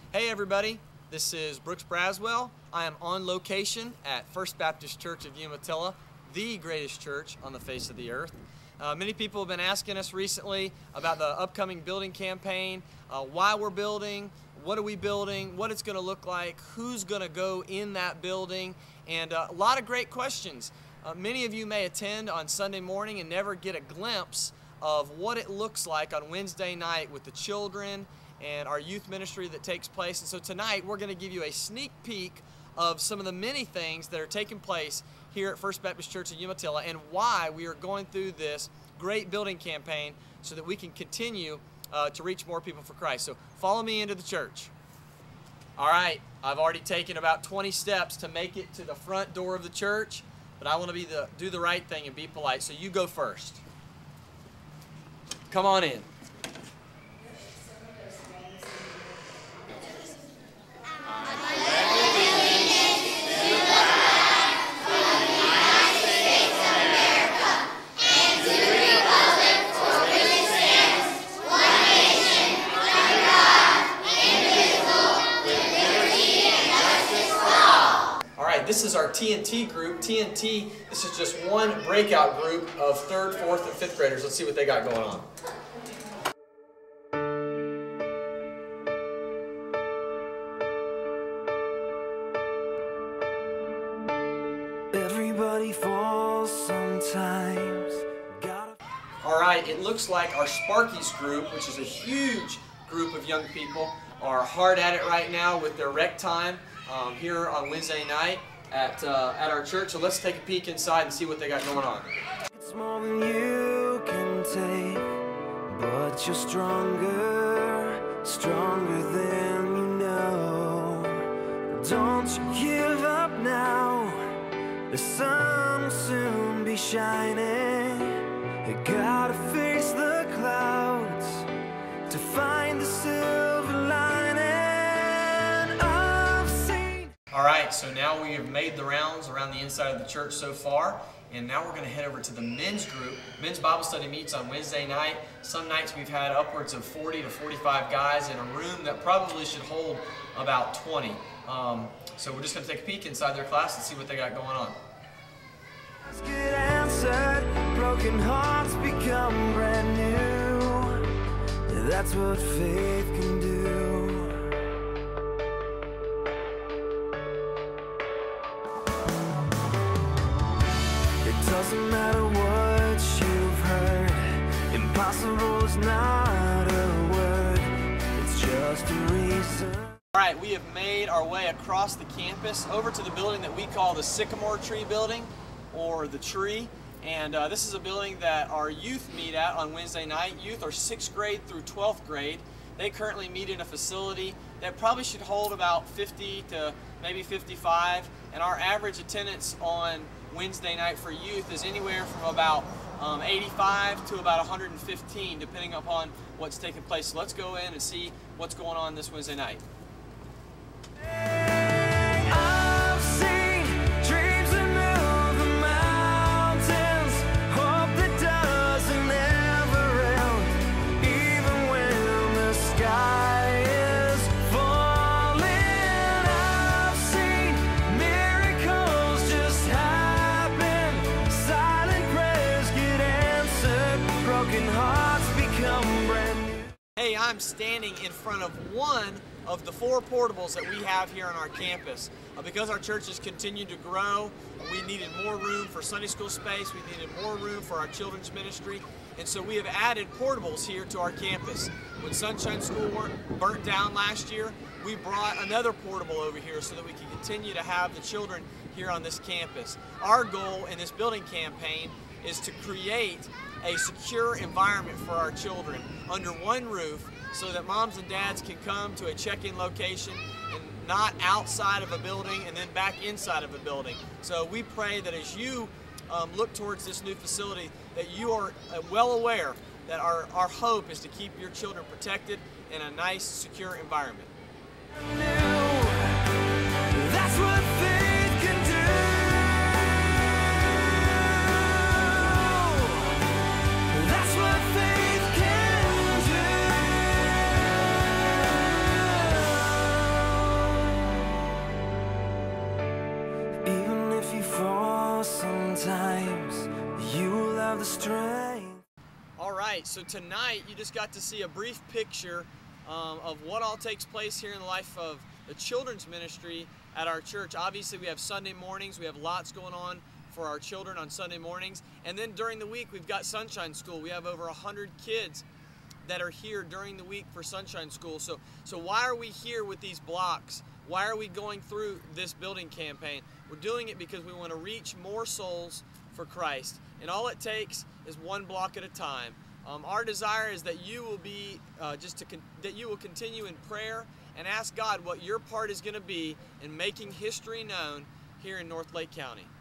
Hey everybody, this is Brooks Braswell. I am on location at First Baptist Church of Umatilla, the greatest church on the face of the earth. Many people have been asking us recently about the upcoming building campaign, why we're building, what are we building, what it's going to look like, who's going to go in that building, and a lot of great questions. Many of you may attend on Sunday morning and never get a glimpse of what it looks like on Wednesday night with the children and our youth ministry that takes place. And so tonight we're going to give you a sneak peek of some of the many things that are taking place here at First Baptist Church of Umatilla and why we are going through this great building campaign so that we can continue to reach more people for Christ. So follow me into the church. All right, I've already taken about 20 steps to make it to the front door of the church, but I want to do the right thing and be polite, so you go first. Come on in. This is our TNT group. TNT, this is just one breakout group of 3rd, 4th, and 5th graders. Let's see what they got going on. Everybody falls sometimes. All right, it looks like our Sparkies group, which is a huge group of young people, are hard at it right now with their rec time here on Wednesday night at our church. So let's take a peek inside and see what they got going on. It's more than you can take, but you're stronger, stronger than you know. Don't you give up now, the sun will soon be shining. You gotta face the clouds to find the silver lining. All right, so now we have made the rounds around the inside of the church so far, and now we're going to head over to the men's group. Men's Bible study meets on Wednesday night. Some nights we've had upwards of 40 to 45 guys in a room that probably should hold about 20. So we're just going to take a peek inside their class and see what they got going on. Get answered, broken hearts become brand new. That's what faith can do. Doesn't matter what you've heard, impossible is not a word, it's just a reason. All right, we have made our way across the campus over to the building that we call the Sycamore Tree Building, or the Tree. And this is a building that our youth meet at on Wednesday night. Youth are 6th grade through 12th grade. They currently meet in a facility that probably should hold about 50 to maybe 55, and our average attendance on Wednesday night for youth is anywhere from about 85 to about 115, depending upon what's taking place. So let's go in and see what's going on this Wednesday night. I've seen dreams that move the mountains, hope that doesn't ever end, even when the sky is falling. I've seen miracles just happen, silent prayers get answered, broken hearts become brand new. Hey, I'm standing in front of one of the 4 portables that we have here on our campus. Because our church has continued to grow, we needed more room for Sunday school space, we needed more room for our children's ministry, and so we have added portables here to our campus. When Sunshine School burnt down last year, we brought another portable over here so that we can continue to have the children here on this campus. Our goal in this building campaign is to create a secure environment for our children under one roof so that moms and dads can come to a check-in location and not outside of a building and then back inside of a building. So we pray that as you look towards this new facility, that you are well aware that our hope is to keep your children protected in a nice, secure environment. That's what faith can do. That's what faith can do. right, so tonight you just got to see a brief picture of what all takes place here in the life of the children's ministry at our church. Obviously, we have Sunday mornings. We have lots going on for our children on Sunday mornings. And then during the week, we've got Sunshine School. We have over 100 kids that are here during the week for Sunshine School. So why are we here with these blocks? Why are we going through this building campaign? We're doing it because we want to reach more souls for Christ. And all it takes is one block at a time. Our desire is that you will be that you will continue in prayer and ask God what your part is going to be in making history known here in North Lake County.